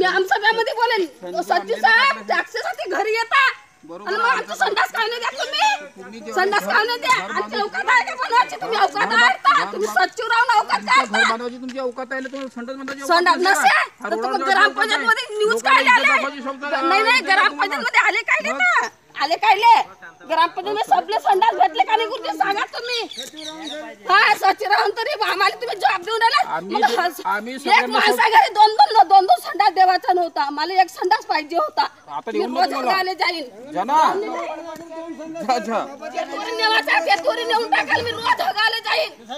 आमसभेमध्ये बोलेन सचिव साहेब टॅक्सीसाठी घरी येता आणि मग आमचं संडास काय नाही द्या तुम्ही संडास काय नाही द्या आमची अवकात आहे का बनवायची तुम्ही अवकात आहे का तुम्ही सचिव राहून अवकात काय घर बनवायची तुमची अवकात आहे तुम्ही संडास बनवायची संडास नसे तर तुम्ही ग्रामपंचायत मध्ये न्यूज काय आले नाही ग्रामपंचायत मध्ये आले काय ना आले कायले ग्रामपंचायत मध्ये सबले संडास भेटले का नाही कुठे सांगा तुम्ही हा सचिव राहून तरी आम्हाला तुम्ही जॉब देऊन राहिला आम्ही एक माणसा घरी दोन संडास देवाचा नव्हता मला एक संडास पाहिजे होता आता येऊन आले जाईन जना तेथोरी नेऊन टाकाल मी रोज हगाले जाईन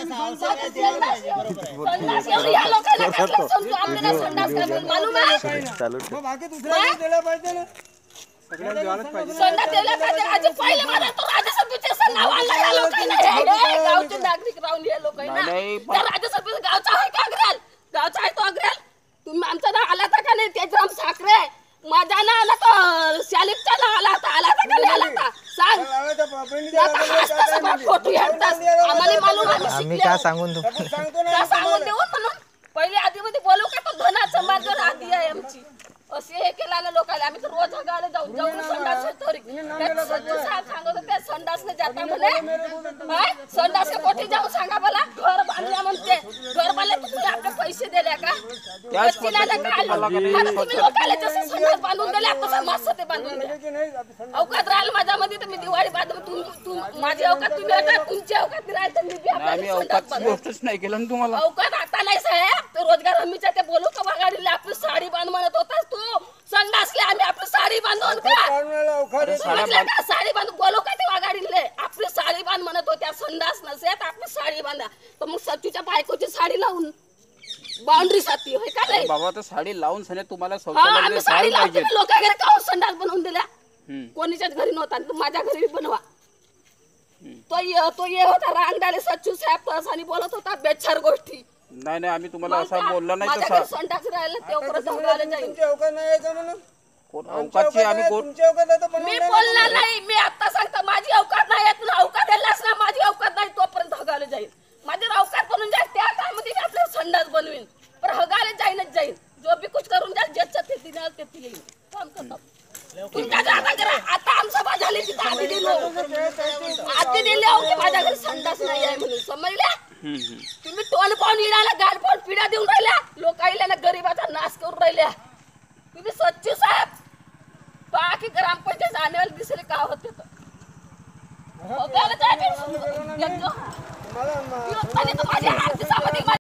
या लोकांना कसं समजू आपल्याला संडास काय मालूम आहे चालू बाकी दुसऱ्या दिला पाहिजे ना सगळ्यांना द्यायला पाहिजे संडास द्यायला पाहिजे आज पहिले मला तो राज्यसभेचे नाव आला या लोकांना हे गावचे नागरिक राहून या लोकांना त्या राज्यसभेचा गावचा आहे का अग्रल गावचा आहे तो अग्रल तुम्ही आमचा नाव आला का नाही त्याचं साखरे माझा नाव आला तर शालिकचा नाव आला का नाही आला का सांग फोटो आम्हाला मालूम आम्ही काय सांगून सांगून देऊ म्हणून पहिले आधी मध्ये बोलू का तो धना समाज आधी आहे आमची असे हे केला लोकांना आम्ही तर रोज हगायला जाऊन संडास तरी सांगत त्या संडासने जाता म्हणे संडास कोठे जाऊन सांगा मला घर बांधल्या म्हणते घर बांधले तुम्ही आपले पैसे दिले का तुम्ही लोकांना जसं संडास बांधून दिले तसं मस्त ते बांधून द्या अवकात राहिल माझ्यामध्ये तर मी दिवाळी बांधून माझी अवकात तुम्ही आता तुमची अवकात राहील तर मी गोष्टच नाही केलं ना तुम्हाला अवकात आता नाही साहेब तो रोजगार हमीच्या ते बोलू का वागाडीला आपली साडी बांध म्हणत होतास तू संडासले आम्ही आपली साडी बांधून का साडी बांधून बोलू का ते वागाडीले आपली साडी बांध म्हणत होत्या संडास नसेत आपली साडी बांधा तर मग सचूच्या बायकोची साडी लावून बाउंड्री साठी होय का नाही बाबा तर साडी लावून सने तुम्हाला आम्ही साडी लावतो लोकांकडे का संडास बनवून दिल्या कोणीच्याच घरी नव्हता माझ्या घरी बनवा तो ये होता रांगडाले सचिव साहेब आणि बोलत होता बेचार गोष्टी नाही आम्ही तुम्हाला असं बोलला नाही तसा संडास राहिला ते परत हगायला जाईल तुमची अवकात नाही आहे का म्हणून कोण अवकातची आम्ही तुमची अवकात आहे तर मी बोलणार नाही मी आता सांगतो माझी अवकात नाही तुला अवकात दिलास ना माझी अवकात नाही तोपर्यंत हगायला जाईल माझी अवकात बनून जाईल त्या काळामध्ये मी आपल्याला संडास बनवीन पण हगायला जाईनच जाईल जो बी कुछ करून जाईल ज्याचं ते दिनाल ते येईल काम करतो तुमच्या आता करा आता आमसभा झाली तिथे आधी दिले हो की माझ्या घरी संडास नाही आहे म्हणून समजल्या तुम्ही टोन पाहून इडाला गाड पाहून पिढ्या देऊन राहिल्या लोकांना गरीबाचा नाश करून राहिल्या तुम्ही सचिव साहेब बाकी ग्रामपंचायत आणेवाले दिसले का होते तर